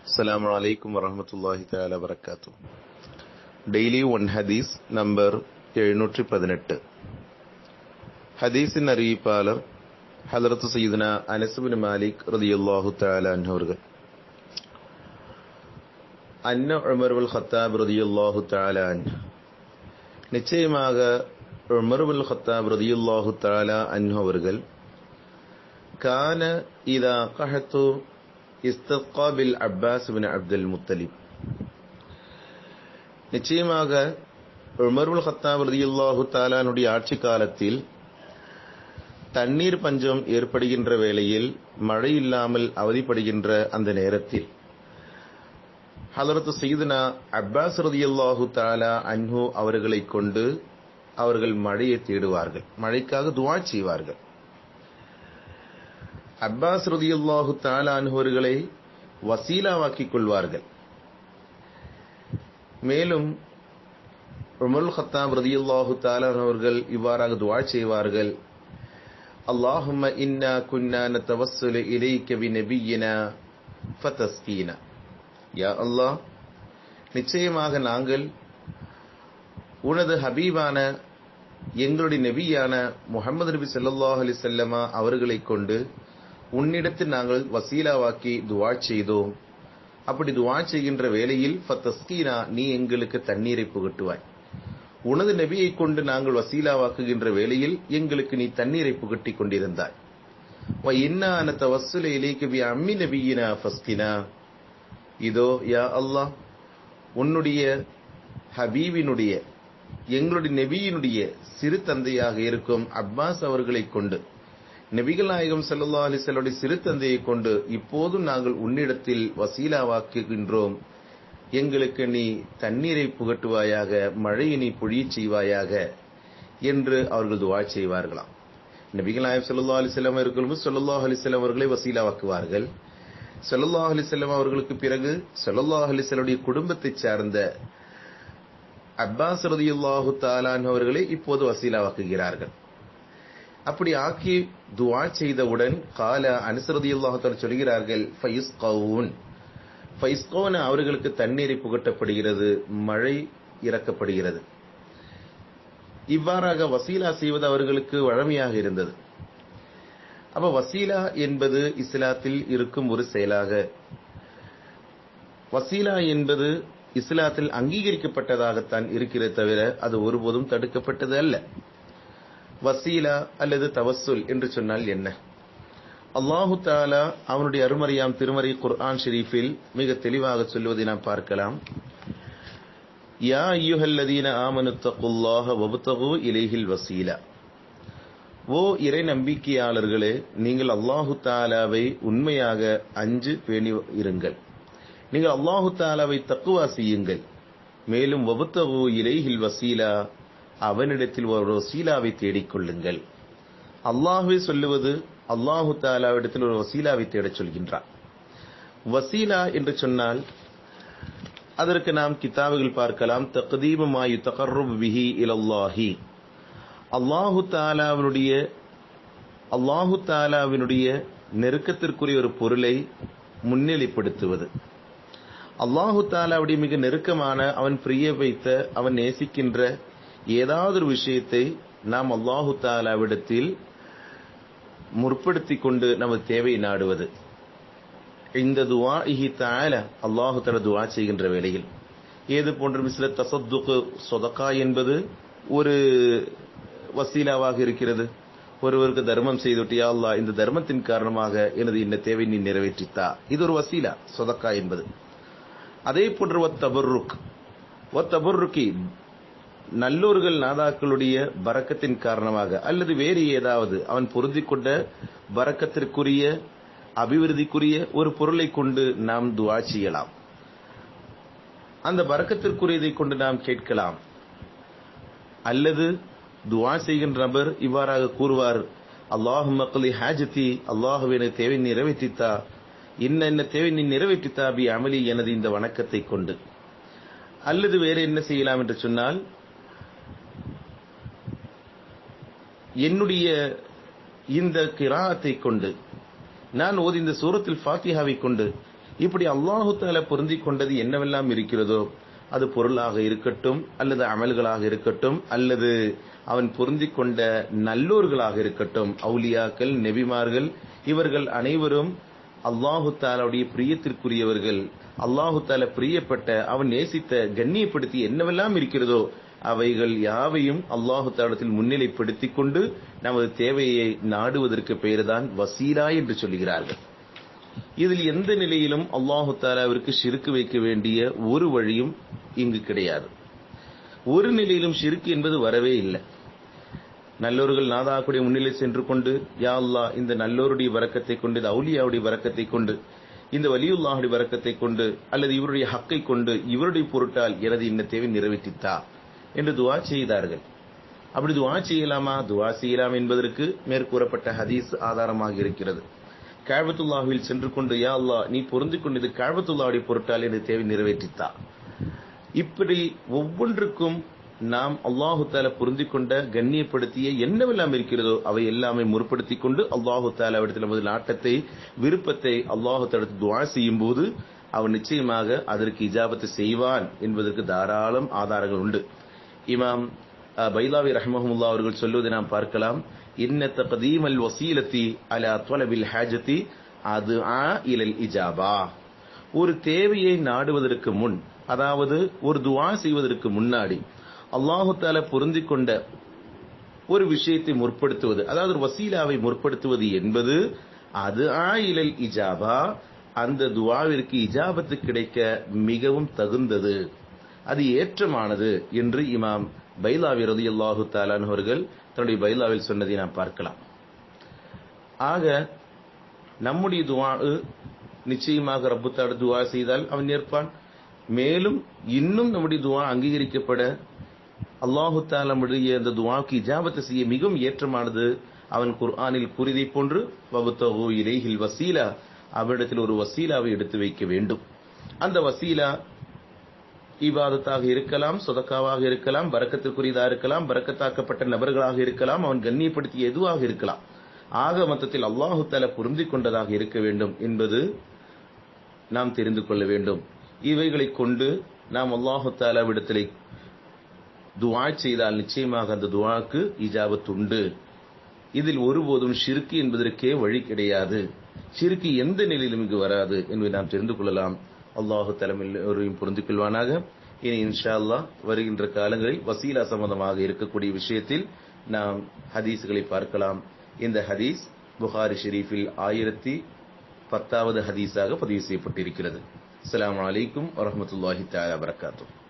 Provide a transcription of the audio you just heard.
Assalamu alaikum warahmatullahi ta'ala barakatuh. Daily one hadith number 718. ஹதீஸின் அறிவிப்பாளர் ஹதரத்து சையதுனா அனஸ் பின் மாலிக் ரலியல்லாஹு தஆலா அன்ஹு அவர்கள். அன்ன உமர் பின் கத்தாப் ரலியல்லாஹு தஆலா அன்ஹு, நிச்சயமாக உமர் பின் கத்தாப் ரலியல்லாஹு தஆலா அன்ஹு அவர்கள் கான இதா கஹது இஸ்தஸ்கா பில் அப்பாஸ் பின் அப்துல் முத்தலிப், நிச்சயமாக உமர் பின் கத்தாப் ரலியல்லாஹு தஆலா அன்ஹுடைய ஆட்சி காலத்தில் தண்ணீர் பஞ்சம் ஏற்படுகின்ற வேளையில், மழை இல்லாமல் அவதிப்படுகின்ற அந்த நேரத்தில் ஹதரத்து சையதுனா அப்பாஸ் ரலியல்லாஹு தஆலா அன்ஹு அவர்களை கொண்டு அவர்கள் மழையை தேடுவார்கள், மழைக்காக துஆ செய்வார்கள். அப்பாஸ் ரலியல்லாஹு தஆலா அன்ஹு அவர்களை வசீலாவாக்கிக் கொள்வார்கள். மேலும் உமர் கத்தாப் ரலியல்லாஹு தஆலா அவர்கள் இவ்வாறாக துஆ செய்வார்கள், அல்லாஹும்ம இன்னா குன்னா நதவஸ்ஸலு இலைக பிநபியினா ஃபதஸ்கீனா. யா அல்லாஹ், நிச்சயமாக நாங்கள் உனது ஹபீபான எங்களுடைய நபியான முஹம்மது நபி ஸல்லல்லாஹு அலைஹி வஸல்லம் அவர்களை கொண்டு உன்னிடத்தில் நாங்கள் வசீலாவாக்கி துஆ செய்தோம். அப்படி துஆ செய்கின்ற வேளையில் ஃபதஸ்கீனா, நீ எங்களுக்கு தண்ணீரை புகட்டுவாய். உனது நபியை கொண்டு நாங்கள் வசீலாவாக்குகின்ற வேளையில் எங்களுக்கு நீ தண்ணீரை புகட்டி கொண்டிருந்தாய். வ இன்னா நதவஸ்ஸலு இலைக பி அம்மி நபியினா ஃபஸ்கினா. இதோ யா அல்லாஹ், உன்னுடைய ஹபீபினுடைய எங்களுடைய நபியினுடைய சிறு தந்தையாக இருக்கும் அப்பாஸ் அவர்களை கொண்டு, நபிகள் நாயகம் ஸல்லல்லாஹு அலைஹி வஸல்லம் சிறு தந்தையை கொண்டு இப்போதும் நாங்கள் உன்னிடத்தில் வசீலாவாக்குகின்றோம். எங்களுக்கு நீ தண்ணீரை புகட்டுவாயாக, மழையை நீ பொழியச் செய்வாயாக என்று அவர்கள் துஆ செய்வார்களாம். நபிகள் நாயகம் ஸல்லல்லாஹு அலைஹி வஸல்லம் அவர்களும் ஸல்லல்லாஹு அலைஹி வஸல்லம் அவர்களை வசீலாவாக்குவார்கள். ஸல்லல்லாஹு அலைஹி வஸல்லம் அவர்களுக்கு பிறகு ஸல்லல்லாஹு அலைஹி வஸல்லம் குடும்பத்தை சார்ந்த அப்பாஸ் ரலியல்லாஹு தஆலா அன்ஹு அவர்களை இப்போது வசீலாவாக்குகிறார்கள். அப்படி ஆக்கி துஆ செய்தவுடன் கால அனஸ் ரலியல்லாஹு தஆலா சொல்கிறார்கள், ஃபயுஸ்கவுன், ஃபயுஸ்கவுன அவர்களுக்கு தண்ணீரை புகட்டப்படுகிறது, மழை இறக்கப்படுகிறது. இவ்வாறாக வசீலா செய்வது அவர்களுக்கு வழமையாக இருந்தது. அப்ப வசீலா என்பது இஸ்லாத்தில் இருக்கும் ஒரு செயலாக, வசீலா என்பது இஸ்லாத்தில் அங்கீகரிக்கப்பட்டதாகத்தான் இருக்கிறது தவிர அது ஒருபோதும் தடுக்கப்பட்டது அல்ல. வசீலா அல்லது தவஸ்ஸுல் என்று சொன்னால் என்ன? அல்லாஹு தஆலா அவனுடைய அருமறையாம் திருமறை குர்ஆன் ஷரீஃபில் மிக தெளிவாக சொல்வதை நாம் பார்க்கலாம். யா அய்யுஹல்லதீன ஆமனு தக்குல்லாஹ வப்தகு இலைஹில் வசீலா. ஓ இறை நம்பிக்கையாளர்களே, நீங்கள் அல்லாஹு தஆலாவை உண்மையாக அஞ்சு பேணி இருங்கள், நீங்கள் அல்லாஹு தஆலாவை தக்வா செய்யுங்கள். மேலும் வப்தகு இலைஹில் வசீலா, அவனிடத்தில் ஒரு வசீலாவை தேடிக்கொள்ளுங்கள். அல்லாஹ்வே சொல்லுவது அல்லாஹு தஆலாவிடத்தில் ஒரு வசீலாவை தேடச் சொல்கின்றார். வசீலா என்று சொன்னால் அதற்கு நாம் கிதாபுகள் பார்க்கலாம். தக்தீமு மா யுதகர்ரபு பிஹி இலல்லாஹி, அல்லாஹு தஆலாவினுடைய நெருக்கத்திற்குரிய ஒரு பொருளை முன்னிலைப்படுத்துவது. அல்லாஹு தஆலாவுடைய மிக நெருக்கமான, அவன் பிரிய வைத்த, அவன் நேசிக்கின்ற ஏதாவது ஒரு விஷயத்தை நாம் அல்லாஹு தஆலாவிடத்தில் முற்படுத்திக் கொண்டு நமது தேவையை நாடுவது. இந்த துஆஇஹி தஆலா, அல்லாஹு தஆலா துஆ செய்கின்ற வேளையில் ஏது போன்ற மிஸ்ல தஸத்துக், ஸதகா என்பது ஒரு வசீலாவாக இருக்கிறது. ஒருவருக்கு தர்மம் செய்துட்டு, யா அல்லாஹ், இந்த தர்மத்தின் காரணமாக எனது இந்த தேவை நீ நிறைவேற்றித்தா, இது ஒரு வசீலா, ஸதகா என்பது. அதே போன்று வத்தபர்ருக்கி, நல்லோர்கள் நாதாக்களுடைய பரக்கத்தின் காரணமாக அல்லது வேறு ஏதாவது அவன் பொருந்திக் கொண்ட பரக்கத்திற்குரிய அபிவிருத்திக்குரிய ஒரு பொருளை கொண்டு நாம் துஆ செய்யலாம். அந்த பரக்கத்திற்குரியதை கொண்டு நாம் கேட்கலாம். அல்லது துஆ செய்கின்ற நபர் இவ்வாறாக கூறுவார், அல்லாஹும்ம க்லி ஹாஜதி, அல்லாஹ்வே எனது தேவை நிறைவேற்றித்தா, என்ன தேவை நீ நிறைவேற்றித்தா பி அமலி, எனது இந்த வணக்கத்தை கொண்டு. அல்லது வேறு என்ன செய்யலாம் என்று சொன்னால், என்னுடைய இந்த கிராஅத்தை கொண்டு, நான் ஓதி இந்த சூரத்துல் ஃபாத்திஹாவை கொண்டு இப்படி அல்லாஹு தஆலா பொருந்திக் கொண்டது என்னவெல்லாம் இருக்கிறதோ, அது பொருளாக இருக்கட்டும், அல்லது அமல்களாக இருக்கட்டும், அல்லது அவன் பொருந்திக் கொண்ட நல்லோர்களாக இருக்கட்டும், அவுலியாக்கள், நெபிமார்கள், இவர்கள் அனைவரும் அல்லாஹு தஆலாவுடைய பிரியத்திற்குரியவர்கள். அல்லாஹு தஆலா பிரியப்பட்ட, அவன் நேசித்த, கண்ணியப்படுத்தி என்னவெல்லாம் இருக்கிறதோ அவைகள் யாவையும் அல்லாஹு தஆலாவில் முன்னிலைப்படுத்திக் கொண்டு நமது தேவையை நாடுவதற்கு பெயர்தான் வசீலா என்று சொல்கிறார்கள். இதில் எந்த நிலையிலும் அல்லாஹு தஆலாவிற்கு ஷிர்க் வைக்க வேண்டிய ஒரு வழியும் இங்கு கிடையாது. ஒரு நிலையிலும் ஷிர்க் என்பது வரவே இல்லை. நல்லோர்கள் நாதாக்குடைய முன்னிலை சென்று கொண்டு, யா அல்லாஹ், இந்த நல்லோருடைய வரக்கத்தை கொண்டு, இந்த அவுலியாவுடைய வரக்கத்தை கொண்டு, இந்த வலியுல்லாஹுடைய வரக்கத்தை கொண்டு, அல்லது இவருடைய ஹக்கை கொண்டு, இவருடைய பொருட்டால் எனது இந்த தேவை நிறைவேற்றித்தா என்று துஆ செய்தார்கள். அப்படி துஆ செய்யலாமா? துஆ செய்யலாம் என்பதற்கு மேற்கூறப்பட்ட ஹதீஸ் ஆதாரமாக இருக்கிறது. கஅபத்துல்லாஹ்வில் சென்று கொண்டு, யா அல்லாஹ், நீ பொருந்திக் கொண்டது கஅபத்துல்லாஹுடைய பொருட்டால் எனது தேவை நிறைவேற்றித்தா. இப்படி ஒவ்வொன்றுக்கும் நாம் அல்லாஹு தஆலா பொருந்திக் கொண்ட, கண்ணியப்படுத்திய என்னவெல்லாம் இருக்கிறதோ அவை எல்லாமே முற்படுத்திக் கொண்டு அல்லாஹு தஆலாவிடத்தில் நமது நாட்டத்தை, விருப்பத்தை அல்லாஹு தஆலா துஆ செய்யும் போது அவன் நிச்சயமாக அதற்கு இஜாபத்து செய்வான் என்பதற்கு தாராளம் ஆதாரங்கள் உண்டு. இமாம் பைலாவி ரஹ்மஹுல்லாஹ் அவர்கள் சொல்வதை நாம் பார்க்கலாம். இன்ன தக்தீமல் வஸீலத்தி அலா தலபில் ஹாஜத்தி அதுஆ இலல் இஜாபா. ஒரு தேவையை நாடுவதற்கு முன், அதாவது ஒரு துஆ செய்வதற்கு முன்னாடி அல்லாஹு தஆலா பொருந்திக் கொண்ட ஒரு விஷயத்தை முற்படுத்துவது, அதாவது ஒரு வசீலாவை முற்படுத்துவது என்பது அதுஆ இலல் இஜாபா, அந்த துஆவிற்கு இஜாபத்து கிடைக்க மிகவும் தகுந்தது, அது ஏற்றமானது என்று இமாம் பைலாவி ரலியல்லாஹு தஆலா அவர்கள் தன்னுடைய பைலாவில் சொன்னதை நாம் பார்க்கலாம். ஆக நம்முடைய துஆ நிச்சயமாக ரப்பு தஆலா துஆ செய்தால் அவன் ஏற்பான். மேலும் இன்னும் நம்முடைய துஆ அங்கீகரிக்கப்பட, அல்லாஹு தஆலா நம்முடைய அந்த துஆவுக்கு இஜாபத்து செய்ய மிகவும் ஏற்றமானது. அவன் குர்ஆனில் கூறியதை போன்று வபதகு இலைஹில் வசீலா, அவனிடத்தில் ஒரு வசீலாவை எடுத்து வைக்க வேண்டும். அந்த வசீலா இபாதத்தாக இருக்கலாம், சதகாவாக இருக்கலாம், பரக்கத்திற்குரியதாக இருக்கலாம், பரக்கத்தாக்கப்பட்ட நபர்களாக இருக்கலாம், அவன் கண்ணியப்படுத்திய எதுவாக இருக்கலாம். ஆக மொத்தத்தில் அல்லாஹு தஆலா பொருந்திக் கொண்டதாக இருக்க வேண்டும் என்பது நாம் தெரிந்து கொள்ள வேண்டும். இவைகளை கொண்டு நாம் அல்லாஹு தஆலாவிடத்தில் துஆ செய்தால் நிச்சயமாக அந்த துஆக்கு இஜாபத் உண்டு. இதில் ஒருபோதும் ஷிர்க் என்பதற்கே வழி கிடையாது. ஷிர்க் எந்த நிலையிலும் இங்கு வராது என்பதை நாம் தெரிந்து கொள்ளலாம். அல்லாஹு தஆலா எல்லோரையும் புரிந்து கொள்வானாக. இனி இன்ஷா அல்லாஹ் வருகின்ற காலங்களில் வசீலா சம்பந்தமாக இருக்கக்கூடிய விஷயத்தில் நாம் ஹதீஸ்களை பார்க்கலாம். இந்த ஹதீஸ் புகாரி ஷெரீஃபில் 1010வது ஹதீஸாக பதிவு செய்யப்பட்டிருக்கிறது. அஸ்ஸலாமு அலைக்கும் வரஹ்மத்துல்லாஹி தஆலா வபரகாத்துஹு.